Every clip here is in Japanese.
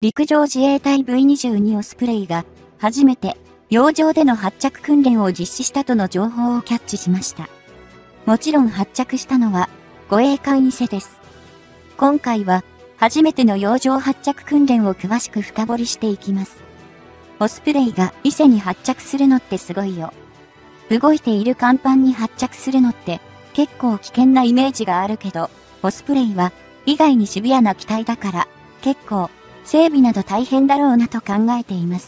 陸上自衛隊 V22 オスプレイが初めて洋上での発着訓練を実施したとの情報をキャッチしました。もちろん発着したのは護衛艦伊勢です。今回は初めての洋上発着訓練を詳しく深掘りしていきます。オスプレイが伊勢に発着するのってすごいよ。動いている甲板に発着するのって結構危険なイメージがあるけど、オスプレイは意外にシビアな機体だから結構整備など大変だろうなと考えています。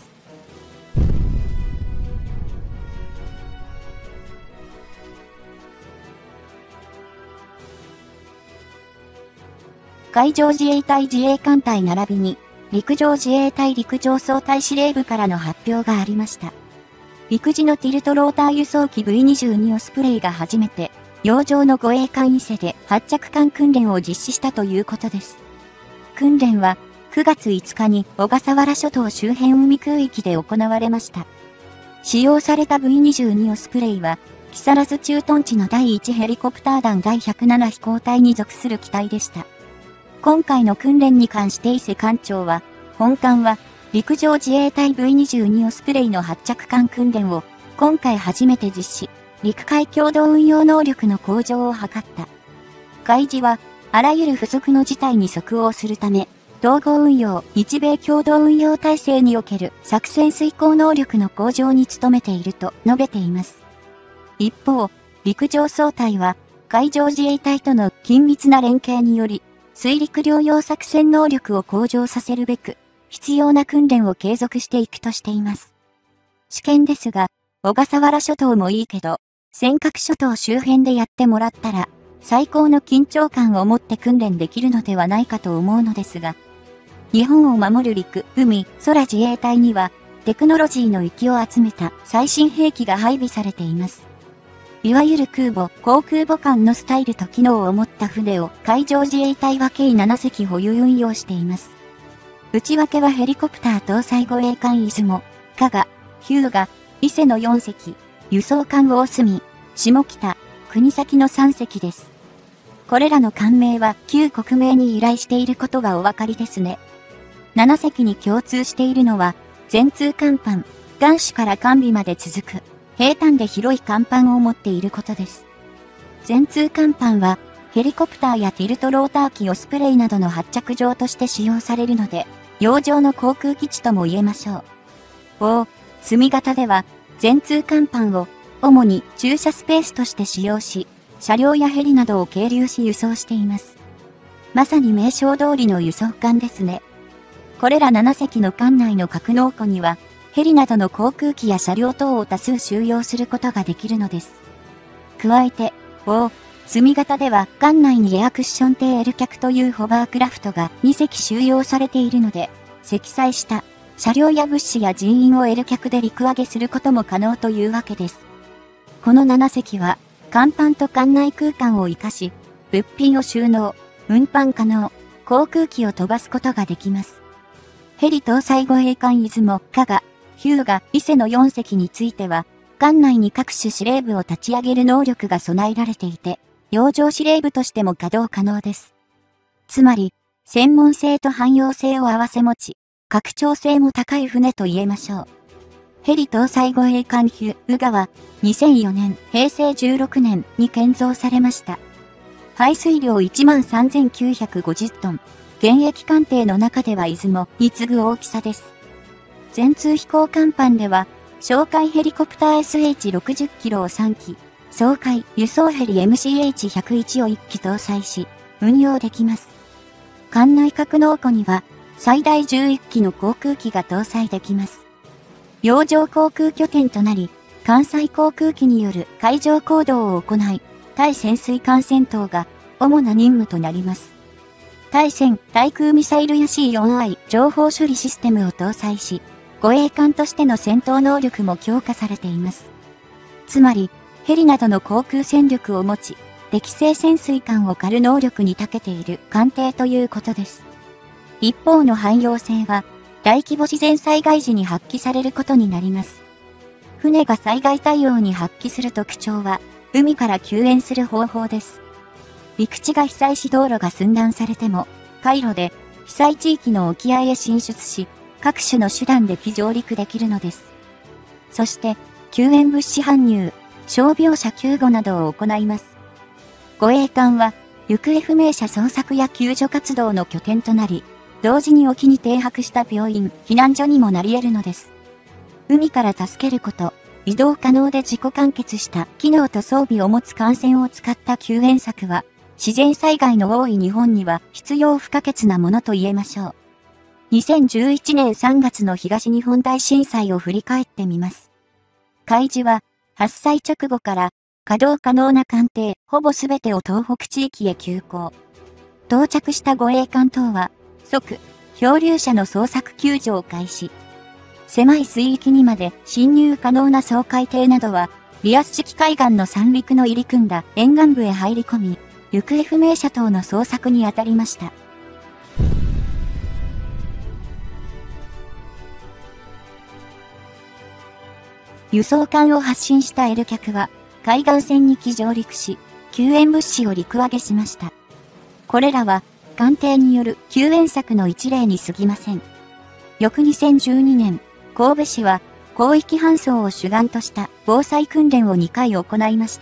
海上自衛隊自衛艦隊並びに陸上自衛隊陸上総隊司令部からの発表がありました。陸自のティルトローター輸送機 V22 オスプレイが初めて洋上の護衛艦伊勢で発着艦訓練を実施したということです。訓練は9月5日に小笠原諸島周辺海空域で行われました。使用された V22 オスプレイは、木更津駐屯地の第1ヘリコプター団第107飛行隊に属する機体でした。今回の訓練に関して伊勢艦長は、本艦は陸上自衛隊 V22 オスプレイの発着艦訓練を今回初めて実施、陸海共同運用能力の向上を図った。海自は、あらゆる不測の事態に即応するため、統合運用、日米共同運用体制における作戦遂行能力の向上に努めていると述べています。一方、陸上総隊は、海上自衛隊との緊密な連携により、水陸両用作戦能力を向上させるべく、必要な訓練を継続していくとしています。試験ですが、小笠原諸島もいいけど、尖閣諸島周辺でやってもらったら、最高の緊張感を持って訓練できるのではないかと思うのですが、日本を守る陸、海、空自衛隊には、テクノロジーの域を集めた最新兵器が配備されています。いわゆる空母、航空母艦のスタイルと機能を持った船を海上自衛隊は計7隻保有運用しています。内訳はヘリコプター搭載護衛艦出雲、加賀、日向、伊勢の4隻、輸送艦大隅、下北、国東の3隻です。これらの艦名は旧国名に由来していることがお分かりですね。7隻に共通しているのは、全通甲板、岸首から艦尾まで続く、平坦で広い甲板を持っていることです。全通甲板は、ヘリコプターやティルトローター機オスプレイなどの発着場として使用されるので、洋上の航空基地とも言えましょう。隅型では、全通甲板を、主に駐車スペースとして使用し、車両やヘリなどを係留し輸送しています。まさに名称通りの輸送艦ですね。これら7隻の艦内の格納庫には、ヘリなどの航空機や車両等を多数収容することができるのです。加えて、隅型では艦内にエアクッション艇 L 脚というホバークラフトが2隻収容されているので、積載した車両や物資や人員を L 脚で陸揚げすることも可能というわけです。この7隻は、甲板と艦内空間を活かし、物品を収納、運搬可能、航空機を飛ばすことができます。ヘリ搭載護衛艦出雲、加賀、日向、伊勢の4隻については、艦内に各種司令部を立ち上げる能力が備えられていて、洋上司令部としても稼働可能です。つまり、専門性と汎用性を併せ持ち、拡張性も高い船と言えましょう。ヘリ搭載護衛艦日向は、2004年、平成16年に建造されました。排水量13,950トン。現役艦艇の中では出雲に次ぐ大きさです。全通飛行甲板では、哨戒ヘリコプター SH60 キロを3機、掃海輸送ヘリ MCH101 を1機搭載し、運用できます。艦内格納庫には、最大11機の航空機が搭載できます。洋上航空拠点となり、艦載航空機による海上行動を行い、対潜水艦戦闘が主な任務となります。対潜、対空ミサイルや C4I 情報処理システムを搭載し、護衛艦としての戦闘能力も強化されています。つまり、ヘリなどの航空戦力を持ち、適正潜水艦を狩る能力に長けている艦艇ということです。一方の汎用性は、大規模自然災害時に発揮されることになります。船が災害対応に発揮する特徴は、海から救援する方法です。陸地が被災し道路が寸断されても、海路で被災地域の沖合へ進出し、各種の手段で非上陸できるのです。そして、救援物資搬入、傷病者救護などを行います。護衛艦は、行方不明者捜索や救助活動の拠点となり、同時に沖に停泊した病院、避難所にもなり得るのです。海から助けること、移動可能で自己完結した機能と装備を持つ艦船を使った救援策は、自然災害の多い日本には必要不可欠なものと言えましょう。2011年3月の東日本大震災を振り返ってみます。海自は、発災直後から稼働可能な艦艇ほぼすべてを東北地域へ急行。到着した護衛艦等は、即、漂流者の捜索救助を開始。狭い水域にまで侵入可能な掃海艇などは、リアス式海岸の三陸の入り組んだ沿岸部へ入り込み、行方不明者等の捜索に当たりました。輸送艦を発進した L 客は、海岸線に上陸し、救援物資を陸揚げしました。これらは、艦艇による救援策の一例に過ぎません。翌2012年、神戸市は、広域搬送を主眼とした防災訓練を2回行いました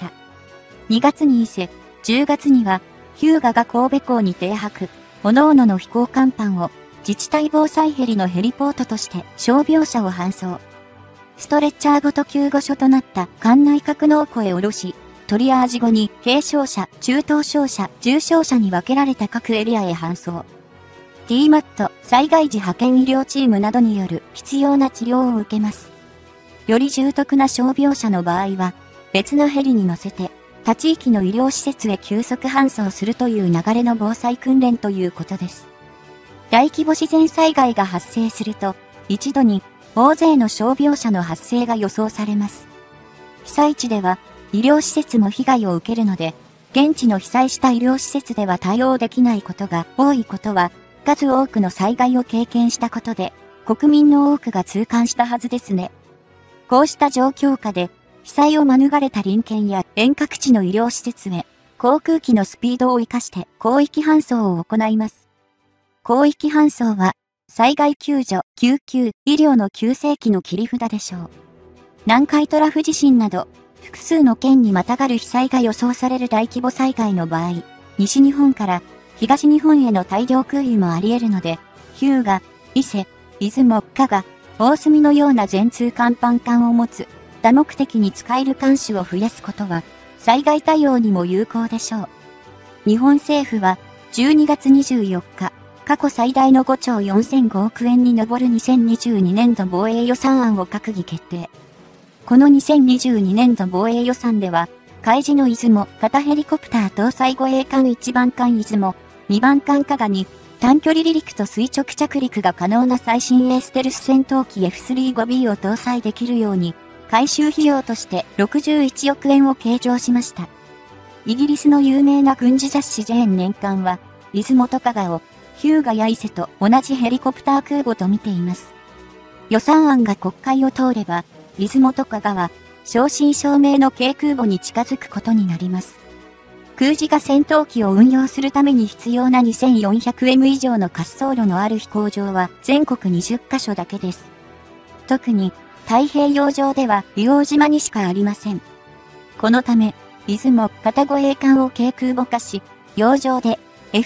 。2月に伊勢、10月には、日向が神戸港に停泊、各々の飛行甲板を自治体防災ヘリのヘリポートとして傷病者を搬送。ストレッチャーごと救護所となった艦内格納庫へ下ろし、トリアージ後に軽傷者、中等傷者、重傷者に分けられた各エリアへ搬送。TMAT 災害時派遣医療チームなどによる必要な治療を受けます。より重篤な傷病者の場合は、別のヘリに乗せて、他地域の医療施設へ急速搬送するという流れの防災訓練ということです。大規模自然災害が発生すると、一度に大勢の傷病者の発生が予想されます。被災地では医療施設も被害を受けるので、現地の被災した医療施設では対応できないことが多いことは、数多くの災害を経験したことで、国民の多くが痛感したはずですね。こうした状況下で、被災を免れた隣県や遠隔地の医療施設へ、航空機のスピードを活かして広域搬送を行います。広域搬送は、災害救助、救急、医療の急世紀の切り札でしょう。南海トラフ地震など、複数の県にまたがる被災が予想される大規模災害の場合、西日本から東日本への大量空輸もあり得るので、日向、伊勢、出雲、加賀、大隅のような全通艦板艦を持つ、多目的に使える艦種を増やすことは、災害対応にも有効でしょう。日本政府は、12月24日、過去最大の5兆4005億円に上る2022年度防衛予算案を閣議決定。この2022年度防衛予算では、海自の出雲型ヘリコプター搭載護衛艦1番艦出雲、2番艦加賀に、短距離離陸と垂直着陸が可能な最新鋭ステルス戦闘機 F35B を搭載できるように、改修費用として61億円を計上しました。イギリスの有名な軍事雑誌ジェーン年間は、出雲と加賀を、日向や伊勢と同じヘリコプター空母と見ています。予算案が国会を通れば、出雲と加賀は、正真正銘の軽空母に近づくことになります。空自が戦闘機を運用するために必要な 2400M 以上の滑走路のある飛行場は全国20カ所だけです。特に、太平洋上では硫黄島にしかありません。このため、出雲型護衛艦を軽空母化し、洋上で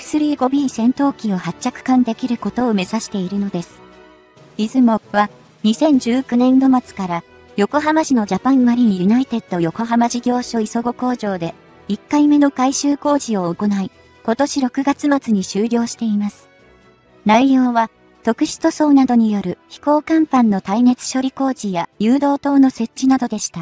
F35B 戦闘機を発着艦できることを目指しているのです。出雲は2019年度末から横浜市のジャパンマリンユナイテッド横浜事業所磯子工場で1回目の改修工事を行い、今年6月末に終了しています。内容は特殊塗装などによる飛行甲板の耐熱処理工事や誘導灯の設置などでした。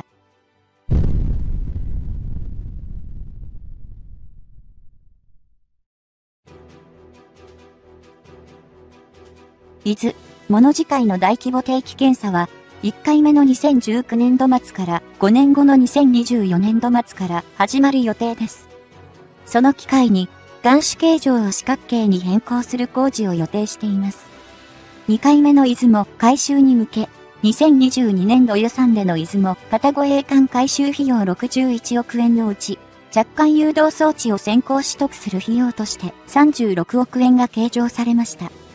伊豆、物次会の大規模定期検査は、1回目の2019年度末から5年後の2024年度末から始まる予定です。その機会に、岸主形状を四角形に変更する工事を予定しています。2回目の出雲改修に向け、2022年度予算での出雲型護衛艦改修費用61億円のうち、着艦誘導装置を先行取得する費用として36億円が計上されました。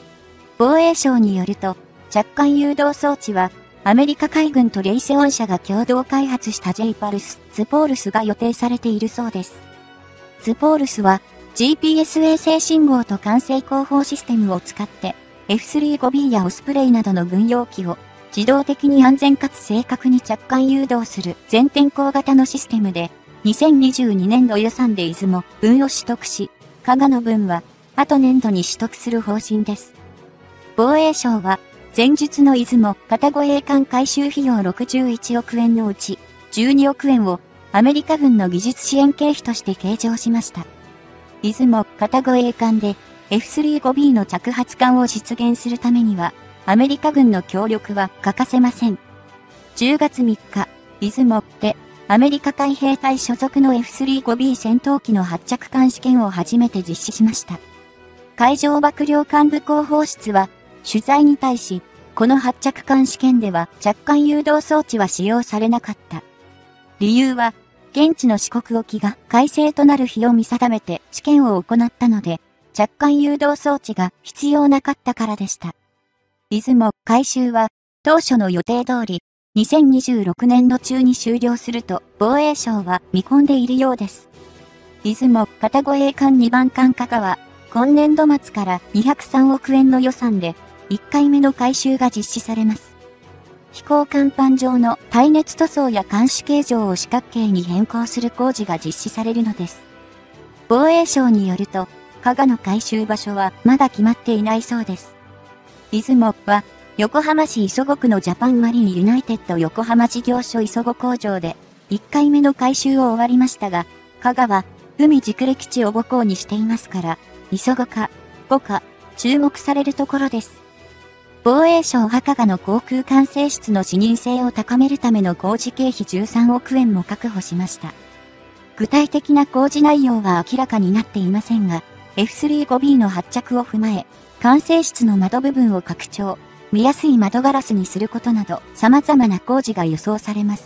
防衛省によると、着艦誘導装置は、アメリカ海軍とレイセオン社が共同開発した J パルス、ズポールスが予定されているそうです。ズポールスは、GPS 衛星信号と管制広報システムを使って、F-35B やオスプレイなどの軍用機を、自動的に安全かつ正確に着艦誘導する全天候型のシステムで、2022年度予算で出雲分を取得し、加賀の分は、後年度に取得する方針です。防衛省は、前述の出雲片護衛艦改修費用61億円のうち、12億円をアメリカ軍の技術支援経費として計上しました。出雲片護衛艦で F-35B の着発艦を実現するためには、アメリカ軍の協力は欠かせません。10月3日、出雲でアメリカ海兵隊所属の F-35B 戦闘機の発着艦試験を初めて実施しました。海上幕僚監部広報室は、取材に対し、この発着艦試験では着艦誘導装置は使用されなかった。理由は、現地の四国沖が海星となる日を見定めて試験を行ったので、着艦誘導装置が必要なかったからでした。出雲改修は、当初の予定通り、2026年度中に終了すると防衛省は見込んでいるようです。出雲片護衛艦2番艦加賀は、今年度末から203億円の予算で、1回目の改修が実施されます。飛行甲板上の耐熱塗装や監視形状を四角形に変更する工事が実施されるのです。防衛省によると、加賀の改修場所はまだ決まっていないそうです。出雲は、横浜市磯子区のジャパンマリンユナイテッド横浜事業所磯子工場で、1回目の改修を終わりましたが、加賀は、海熟練基地を母港にしていますから、磯子か、5か、注目されるところです。防衛省加賀の航空管制室の視認性を高めるための工事経費13億円も確保しました。具体的な工事内容は明らかになっていませんが、F-35B の発着を踏まえ、管制室の窓部分を拡張、見やすい窓ガラスにすることなど、様々な工事が予想されます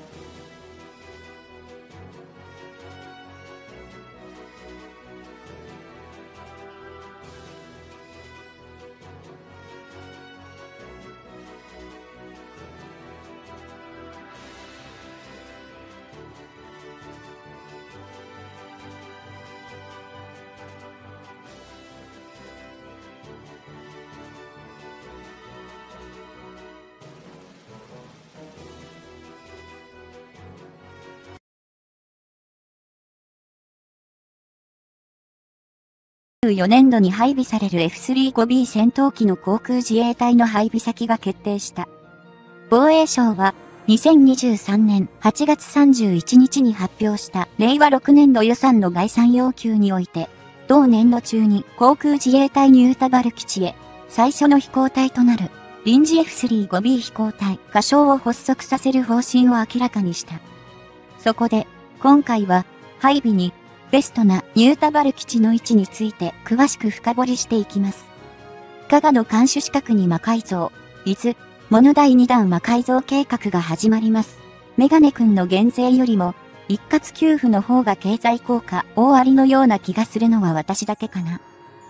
。2024年度に配備される F-35B 戦闘機の航空自衛隊の配備先が決定した。防衛省は、2023年8月31日に発表した令和6年度予算の概算要求において、同年度中に航空自衛隊ニュータバル基地へ最初の飛行隊となる臨時 F-35B 飛行隊仮称を発足させる方針を明らかにした。そこで、今回は配備にベストなニュータバル基地の位置について詳しく深掘りしていきます。加賀の艦首資格に魔改造、伊豆、物第2弾魔改造計画が始まります。メガネ君の減税よりも、一括給付の方が経済効果大ありのような気がするのは私だけかな。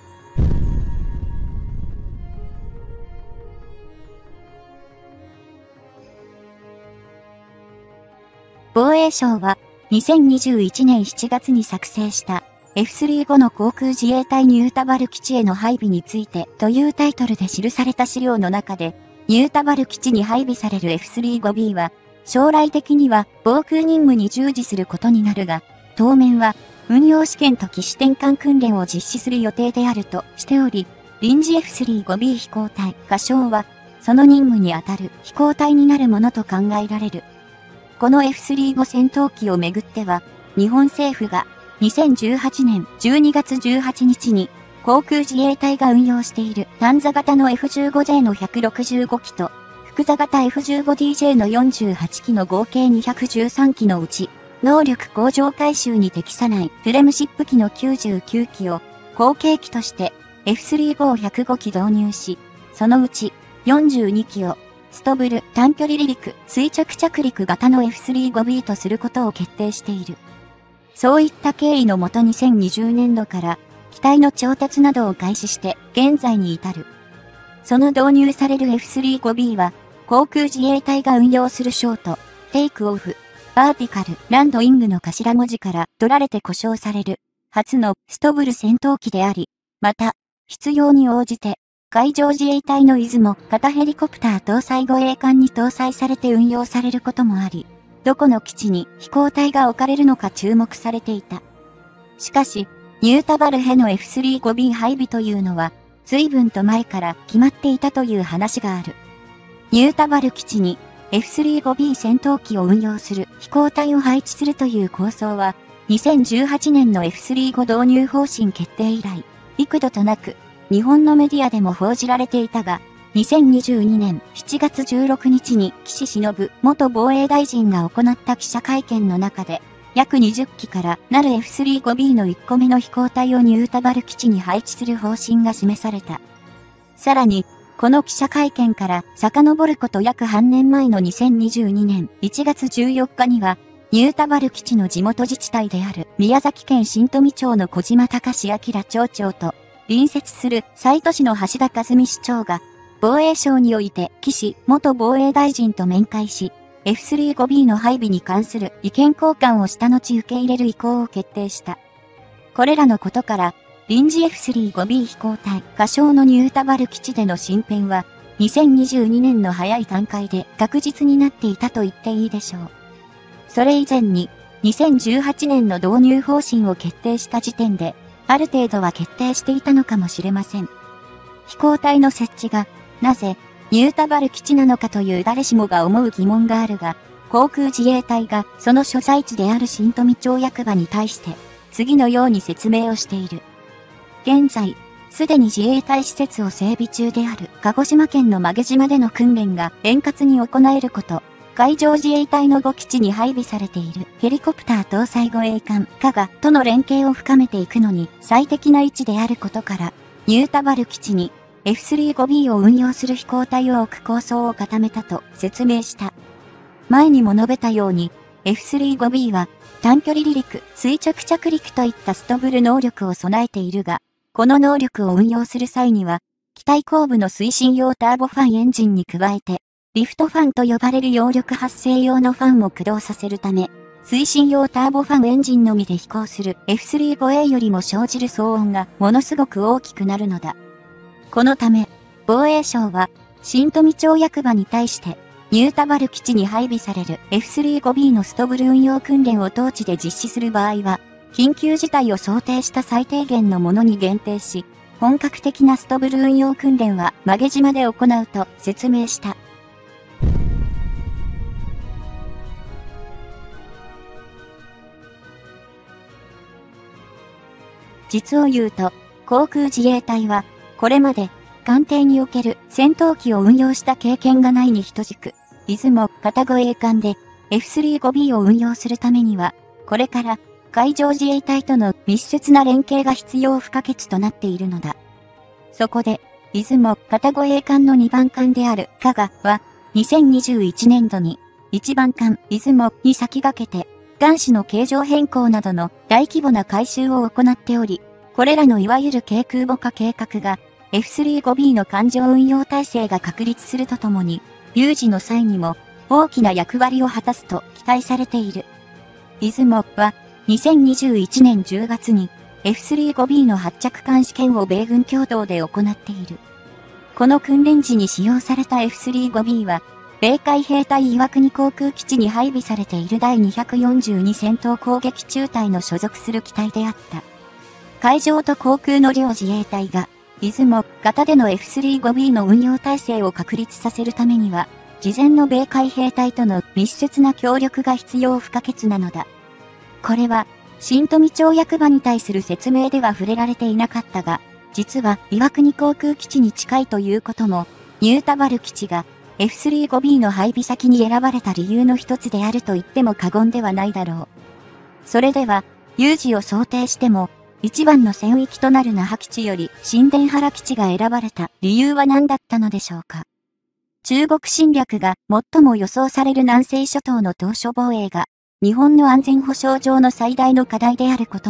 防衛省は、2021年7月に作成した F-35 の航空自衛隊ニュータバル基地への配備についてというタイトルで記された資料の中で、ニュータバル基地に配備される F-35B は、将来的には防空任務に従事することになるが、当面は運用試験と機種転換訓練を実施する予定であるとしており、臨時 F-35B 飛行隊仮称は、その任務にあたる飛行隊になるものと考えられる。この F-35 戦闘機をめぐっては、日本政府が2018年12月18日に航空自衛隊が運用している単座型の F-15J の165機と複座型 F-15DJ の48機の合計213機のうち、能力向上改修に適さないフレムシップ機の99機を後継機として F-35 を105機導入し、そのうち42機をストブル短距離離陸垂直着陸型の F-35B とすることを決定している。そういった経緯のもと2020年度から機体の調達などを開始して現在に至る。 その導入される F-35B は、航空自衛隊が運用するショート、テイクオフ、バーティカル、ランドイングの頭文字から取られて呼称される、初のストブル戦闘機であり、また、必要に応じて、海上自衛隊の出雲型ヘリコプター搭載護衛艦に搭載されて運用されることもあり、どこの基地に飛行隊が置かれるのか注目されていた。しかし、ニュータバルへの F-35B 配備というのは、随分と前から決まっていたという話がある。ニュータバル基地に F-35B 戦闘機を運用する飛行隊を配置するという構想は、2018年の F-35 導入方針決定以来、幾度となく、日本のメディアでも報じられていたが、2022年7月16日に岸忍元防衛大臣が行った記者会見の中で、約20機からなる F-35B の1個目の飛行隊をニュータバル基地に配置する方針が示された。さらに、この記者会見から遡ること約半年前の2022年1月14日には、ニュータバル基地の地元自治体である宮崎県新富町の小島隆明町長と、隣接する西都市の橋田和美市長が、防衛省において岸元防衛大臣と面会し、F-35B の配備に関する意見交換をした後受け入れる意向を決定した。これらのことから、臨時 F-35B 飛行隊、仮称のニュータバル基地での進展は、2022年の早い段階で確実になっていたと言っていいでしょう。それ以前に、2018年の導入方針を決定した時点で、ある程度は決定していたのかもしれません。飛行隊の設置が、なぜ、ニュータバル基地なのかという誰しもが思う疑問があるが、航空自衛隊がその所在地である新富町役場に対して、次のように説明をしている。現在、すでに自衛隊施設を整備中である鹿児島県の馬毛島での訓練が円滑に行えること、海上自衛隊の5基地に配備されているヘリコプター搭載護衛艦加賀との連携を深めていくのに最適な位置であることから、ニュータバル基地に F-35B を運用する飛行隊を置く構想を固めたと説明した。前にも述べたように、F-35B は短距離離陸、垂直着陸といったストブル能力を備えているが、この能力を運用する際には、機体後部の推進用ターボファンエンジンに加えて、リフトファンと呼ばれる揚力発生用のファンを駆動させるため、推進用ターボファンエンジンのみで飛行する F-35A よりも生じる騒音がものすごく大きくなるのだ。このため、防衛省は、新富町役場に対して、ニュータバル基地に配備される F-35B のストブル運用訓練を当地で実施する場合は、緊急事態を想定した最低限のものに限定し、本格的なストブル運用訓練は馬毛島で行うと説明した。実を言うと、航空自衛隊は、これまで、艦艇における戦闘機を運用した経験がないに等しく、出雲型護衛艦で F-35B を運用するためには、これから海上自衛隊との密接な連携が必要不可欠となっているのだ。そこで、出雲型護衛艦の2番艦である加賀は、2021年度に1番艦出雲に先駆けて、艦種の形状変更などの大規模な改修を行っており、これらのいわゆる軽空母化計画が F-35B の艦上運用体制が確立するとともに、有事の際にも大きな役割を果たすと期待されている。出雲は2021年10月に F-35B の発着艦試験を米軍共同で行っている。この訓練時に使用された F-35B は、米海兵隊岩国航空基地に配備されている第242戦闘攻撃中隊の所属する機体であった。海上と航空の両自衛隊が、出雲型での F-35B の運用体制を確立させるためには、事前の米海兵隊との密接な協力が必要不可欠なのだ。これは、新富町役場に対する説明では触れられていなかったが、実は岩国航空基地に近いということも、ニュータバル基地が F-35B の配備先に選ばれた理由の一つであると言っても過言ではないだろう。それでは、有事を想定しても、一番の戦域となる那覇基地より新田原基地が選ばれた理由は何だったのでしょうか。中国侵略が最も予想される南西諸島の島嶼防衛が、日本の安全保障上の最大の課題であることも、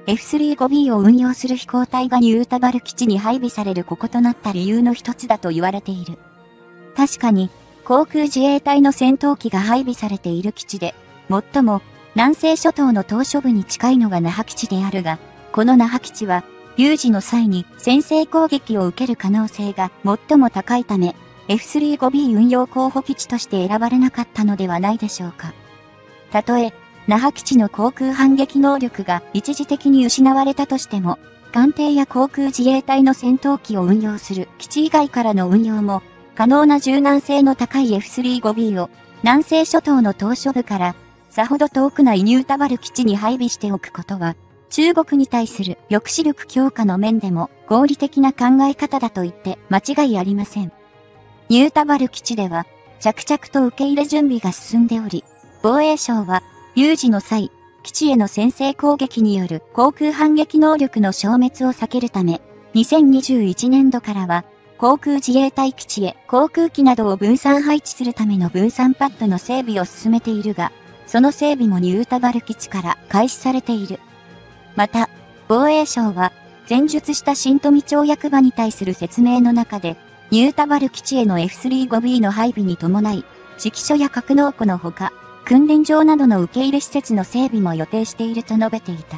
F-35B を運用する飛行隊がニュータバル基地に配備されるこことなった理由の一つだと言われている。確かに、航空自衛隊の戦闘機が配備されている基地で、最も南西諸島の島しょ部に近いのが那覇基地であるが、この那覇基地は、有事の際に先制攻撃を受ける可能性が最も高いため、F-35B 運用候補基地として選ばれなかったのではないでしょうか。たとえ、那覇基地の航空反撃能力が一時的に失われたとしても、艦艇や航空自衛隊の戦闘機を運用する基地以外からの運用も、可能な柔軟性の高い F-35B を南西諸島の島しょ部からさほど遠くないニュータバル基地に配備しておくことは、中国に対する抑止力強化の面でも合理的な考え方だと言って間違いありません。ニュータバル基地では着々と受け入れ準備が進んでおり、防衛省は有事の際、基地への先制攻撃による航空反撃能力の消滅を避けるため、2021年度からは航空自衛隊基地へ航空機などを分散配置するための分散パッドの整備を進めているが、その整備もニュータバル基地から開始されている。また、防衛省は、前述した新富町役場に対する説明の中で、ニュータバル基地への F-35B の配備に伴い、指揮所や格納庫のほか、訓練場などの受け入れ施設の整備も予定していると述べていた。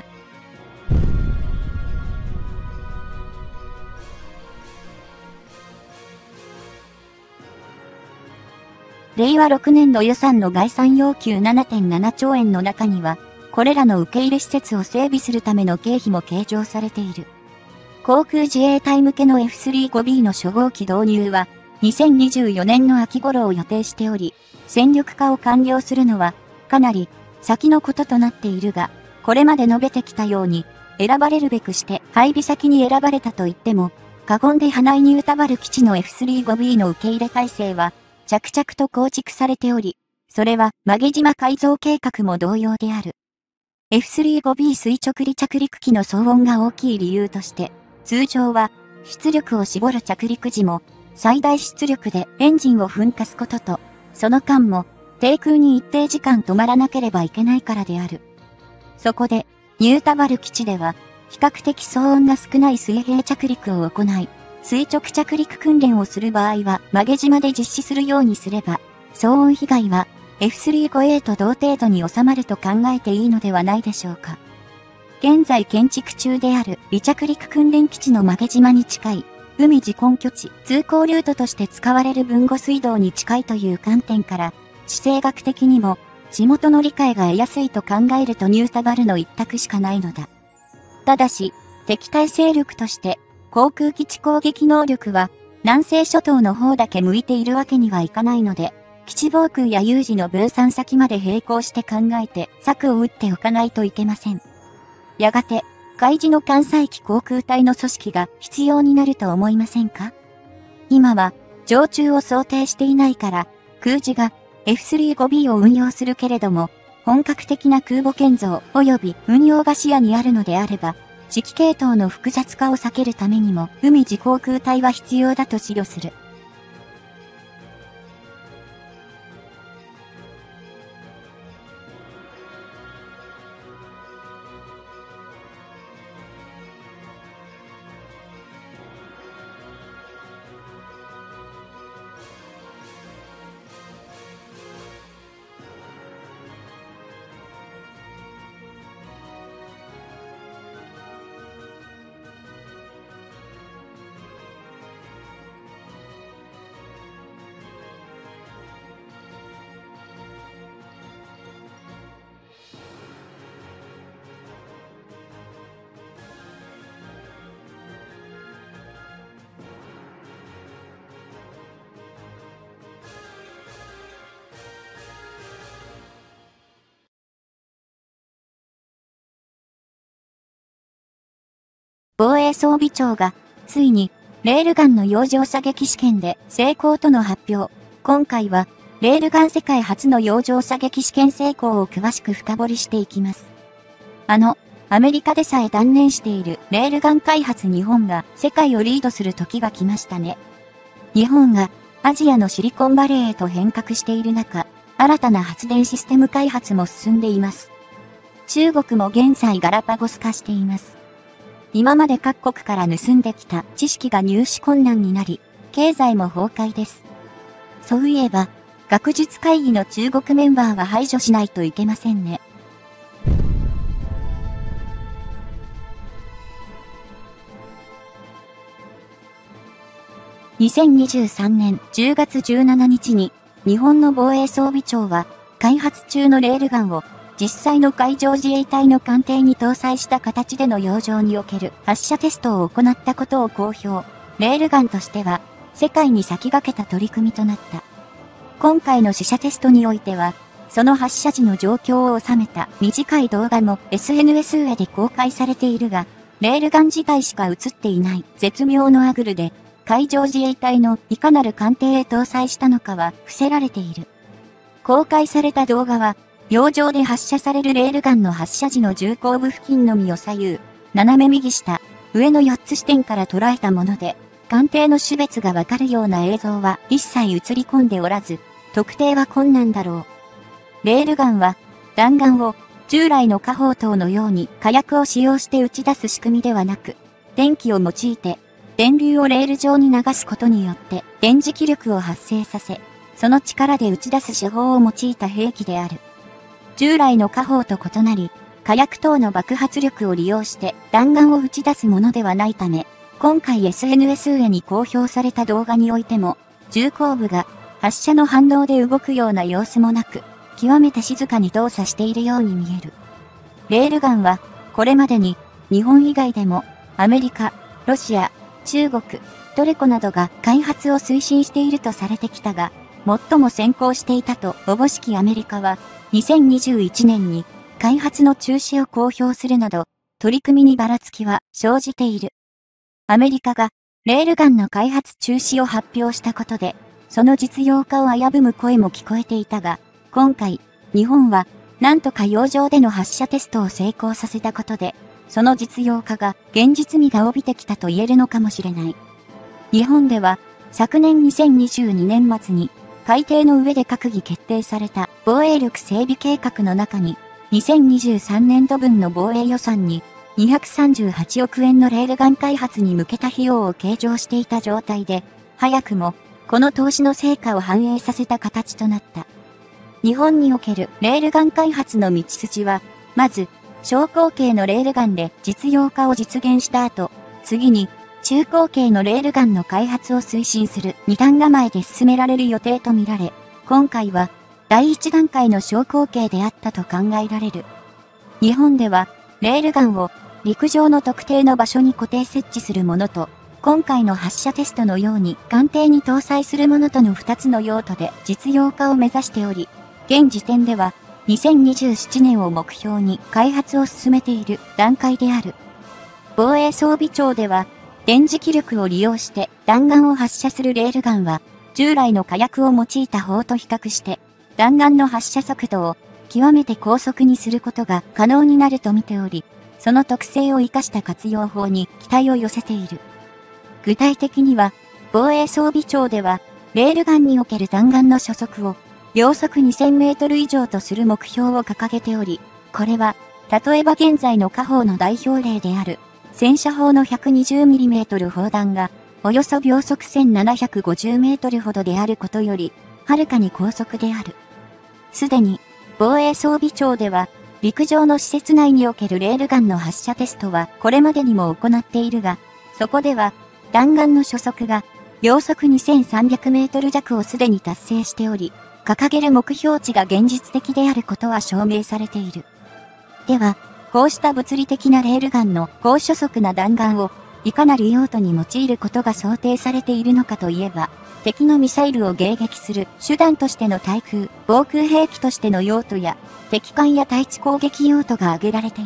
令和6年度予算の概算要求 7.7 兆円の中には、これらの受け入れ施設を整備するための経費も計上されている。航空自衛隊向けの F-35B の初号機導入は、2024年の秋頃を予定しており、戦力化を完了するのは、かなり先のこととなっているが、これまで述べてきたように、選ばれるべくして配備先に選ばれたと言っても、過言ではないニュータバル基地の F-35B の受け入れ体制は、着々と構築されており、それは曲げ島改造計画も同様である。F-35B 垂直離着陸機の騒音が大きい理由として、通常は出力を絞る着陸時も最大出力でエンジンを噴火すことと、その間も低空に一定時間止まらなければいけないからである。そこで、ニュータバル基地では、比較的騒音が少ない水平着陸を行い、垂直着陸訓練をする場合は曲げ島で実施するようにすれば、騒音被害は F-35A と同程度に収まると考えていいのではないでしょうか。現在建築中である離着陸訓練基地の曲げ島に近い、海自根拠地通行ルートとして使われる豊後水道に近いという観点から、地政学的にも地元の理解が得やすいと考えるとニュータバルの一択しかないのだ。ただし、敵対勢力として、航空基地攻撃能力は南西諸島の方だけ向いているわけにはいかないので、基地防空や有事の分散先まで並行して考えて策を打っておかないといけません。やがて、海自の艦載機航空隊の組織が必要になると思いませんか？今は、常駐を想定していないから、空自が F-35B を運用するけれども、本格的な空母建造及び運用が視野にあるのであれば、指揮系統の複雑化を避けるためにも、海自航空隊は必要だと思慮する。防衛装備庁が、ついに、レールガンの洋上射撃試験で成功との発表。今回は、レールガン世界初の洋上射撃試験成功を詳しく深掘りしていきます。アメリカでさえ断念しているレールガン開発日本が世界をリードする時が来ましたね。日本がアジアのシリコンバレーへと変革している中、新たな発電システム開発も進んでいます。 中国も現在ガラパゴス化しています。今まで各国から盗んできた知識が入手困難になり、経済も崩壊です。そういえば、学術会議の中国メンバーは排除しないといけませんね。2023年10月17日に、日本の防衛装備庁は、開発中のレールガンを、実際の海上自衛隊の艦艇に搭載した形での洋上における発射テストを行ったことを公表。レールガンとしては、世界に先駆けた取り組みとなった。今回の試射テストにおいては、その発射時の状況を収めた短い動画も SNS 上で公開されているが、レールガン自体しか映っていない絶妙のアグルで、海上自衛隊のいかなる艦艇へ搭載したのかは伏せられている。公開された動画は、洋上で発射されるレールガンの発射時の銃口部付近のみを左右、斜め右下、上の4つ視点から捉えたもので、艦艇の種別がわかるような映像は一切映り込んでおらず、特定は困難だろう。レールガンは、弾丸を従来の火砲塔のように火薬を使用して打ち出す仕組みではなく、電気を用いて、電流をレール上に流すことによって電磁気力を発生させ、その力で打ち出す手法を用いた兵器である。従来の火砲と異なり、火薬等の爆発力を利用して弾丸を打ち出すものではないため、今回 SNS 上に公表された動画においても、銃口部が発射の反応で動くような様子もなく、極めて静かに動作しているように見える。レールガンは、これまでに日本以外でもアメリカ、ロシア、中国、トルコなどが開発を推進しているとされてきたが、最も先行していたとおぼしきアメリカは、2021年に開発の中止を公表するなど、取り組みにばらつきは生じている。アメリカがレールガンの開発中止を発表したことで、その実用化を危ぶむ声も聞こえていたが、今回、日本はなんとか洋上での発射テストを成功させたことで、その実用化が現実味が帯びてきたと言えるのかもしれない。日本では昨年2022年末に海底の上で閣議決定された防衛力整備計画の中に2023年度分の防衛予算に238億円のレールガン開発に向けた費用を計上していた状態で、早くもこの投資の成果を反映させた形となった。日本におけるレールガン開発の道筋は、まず、小口径のレールガンで実用化を実現した後、次に中口径のレールガンの開発を推進する2段構えで進められる予定とみられ、今回は第1段階の小口径であったと考えられる。日本ではレールガンを陸上の特定の場所に固定設置するものと、今回の発射テストのように艦艇に搭載するものとの2つの用途で実用化を目指しており、現時点では2027年を目標に開発を進めている段階である。防衛装備庁では、電磁気力を利用して弾丸を発射するレールガンは、従来の火薬を用いた砲と比較して、弾丸の発射速度を極めて高速にすることが可能になると見ており、その特性を生かした活用法に期待を寄せている。具体的には、防衛装備庁では、レールガンにおける弾丸の初速を、秒速2000メートル以上とする目標を掲げており、これは、例えば現在の火砲の代表例である、戦車砲の 120mm 砲弾が、およそ秒速1750メートルほどであることより、はるかに高速である。すでに、防衛装備庁では、陸上の施設内におけるレールガンの発射テストはこれまでにも行っているが、そこでは、弾丸の初速が、秒速2300メートル弱をすでに達成しており、掲げる目標値が現実的であることは証明されている。では、こうした物理的なレールガンの高初速な弾丸をいかなる用途に用いることが想定されているのかといえば、敵のミサイルを迎撃する手段としての対空、防空兵器としての用途や、敵艦や対地攻撃用途が挙げられている。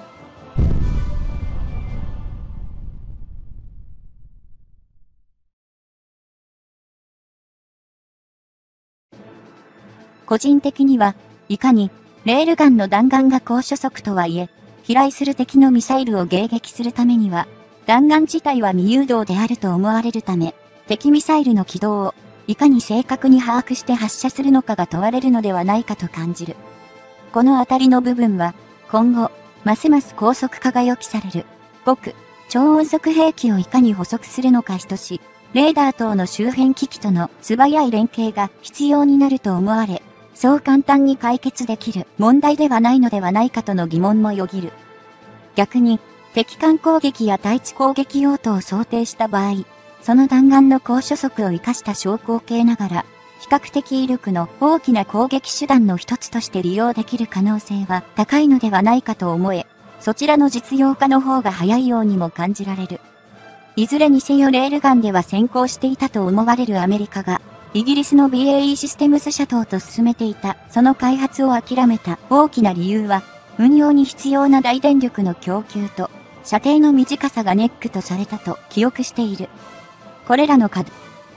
個人的には、いかに、レールガンの弾丸が高初速とはいえ、飛来する敵のミサイルを迎撃するためには、弾丸自体は未誘導であると思われるため、敵ミサイルの軌道を、いかに正確に把握して発射するのかが問われるのではないかと感じる。このあたりの部分は、 今後、ますます高速化が予期される、極、超音速兵器をいかに捕捉するのか等しい、レーダー等の周辺機器との素早い連携が必要になると思われ、そう簡単に解決できる問題ではないのではないかとの疑問もよぎる。逆に、敵艦攻撃や対地攻撃用途を想定した場合、その弾丸の高初速を生かした小口径ながら、比較的威力の大きな攻撃手段の一つとして利用できる可能性は高いのではないかと思え、そちらの実用化の方が早いようにも感じられる。いずれにせよレールガンでは先行していたと思われるアメリカが、イギリスの BAE システムズ社等と進めていたその開発を諦めた大きな理由は、運用に必要な大電力の供給と、射程の短さがネックとされたと記憶している。これらの課題。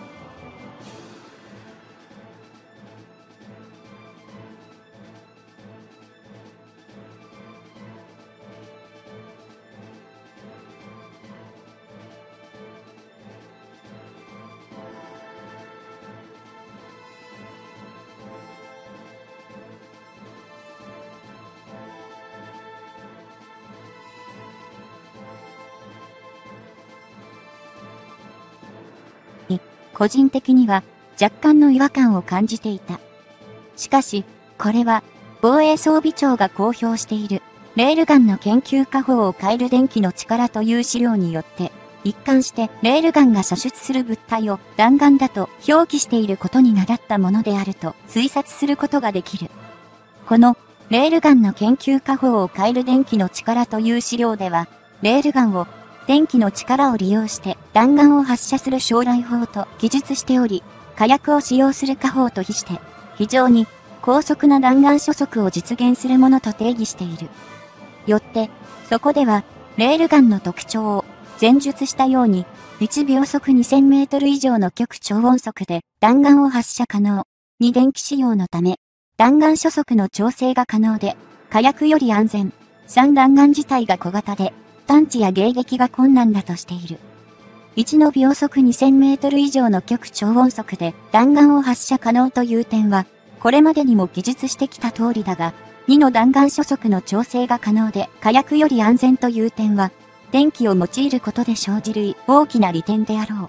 個人的には若干の違和感を感じていた。しかし、これは防衛装備庁が公表しているレールガンの研究火砲を変える電気の力という資料によって一貫してレールガンが射出する物体を弾丸だと表記していることに倣ったものであると推察することができる。このレールガンの研究火砲を変える電気の力という資料では、レールガンを電気の力を利用して弾丸を発射する将来砲と記述しており、火薬を使用する火砲と比して、非常に高速な弾丸初速を実現するものと定義している。よって、そこでは、レールガンの特徴を前述したように、1秒速2000メートル以上の極超音速で弾丸を発射可能。2電気使用のため、弾丸初速の調整が可能で、火薬より安全。3弾丸自体が小型で、探知や迎撃が困難だとしている。1の秒速2000メートル以上の極超音速で弾丸を発射可能という点は、これまでにも記述してきた通りだが、2の弾丸初速の調整が可能で火薬より安全という点は、電気を用いることで生じる大きな利点であろう。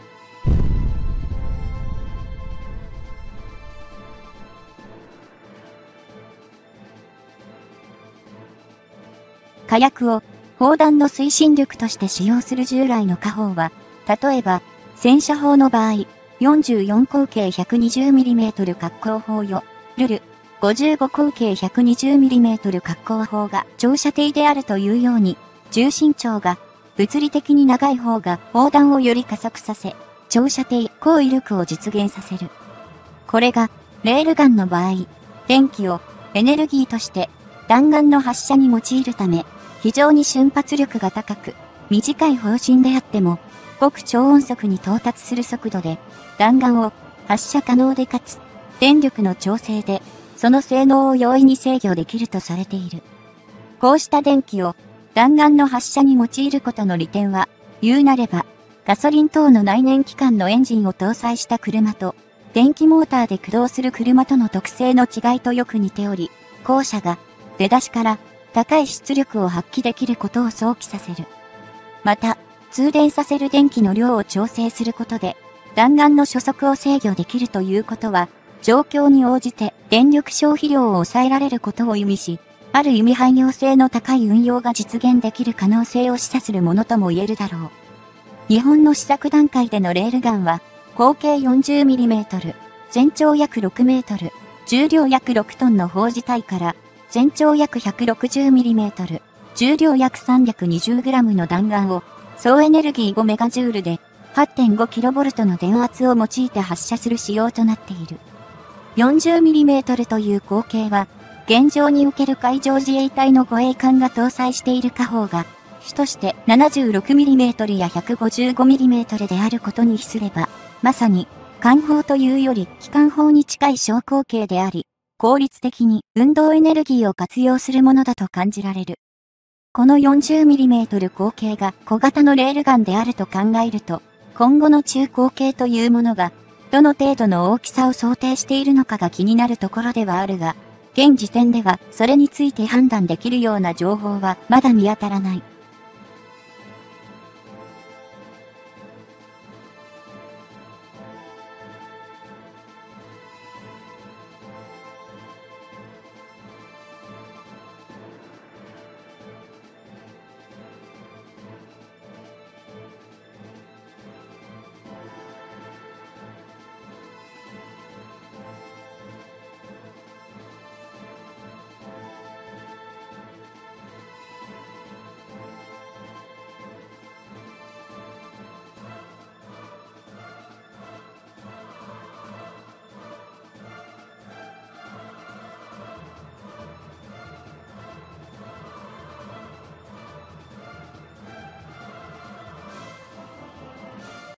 火薬を砲弾の推進力として使用する従来の火砲は、例えば、戦車砲の場合、44口径 120mm 滑降砲よ、ルル、55口径 120mm 滑降砲が長射程であるというように、重身長が物理的に長い方が砲弾をより加速させ、長射程、高威力を実現させる。これが、レールガンの場合、電気をエネルギーとして弾丸の発射に用いるため、非常に瞬発力が高く、短い砲身であっても、極超音速に到達する速度で、弾丸を発射可能でかつ、電力の調整で、その性能を容易に制御できるとされている。こうした電気を弾丸の発射に用いることの利点は、言うなれば、ガソリン等の内燃機関のエンジンを搭載した車と、電気モーターで駆動する車との特性の違いとよく似ており、後者が出だしから高い出力を発揮できることを想起させる。また、通電させる電気の量を調整することで、弾丸の初速を制御できるということは、状況に応じて電力消費量を抑えられることを意味し、ある意味汎用性の高い運用が実現できる可能性を示唆するものとも言えるだろう。日本の試作段階でのレールガンは、口径 40mm、全長約 6m、重量約6トンの砲自体から、全長約 160mm、重量約 320g の弾丸を、総エネルギー 5MJ で 8.5kV の電圧を用いて発射する仕様となっている。40mm という口径は、現状における海上自衛隊の護衛艦が搭載している火砲が、主として 76mm や 155mm であることに比すれば、まさに、艦砲というより機関砲に近い小口径であり、効率的に運動エネルギーを活用するものだと感じられる。この 40mm 口径が小型のレールガンであると考えると、今後の中口径というものが、どの程度の大きさを想定しているのかが気になるところではあるが、 現時点ではそれについて判断できるような情報はまだ見当たらない。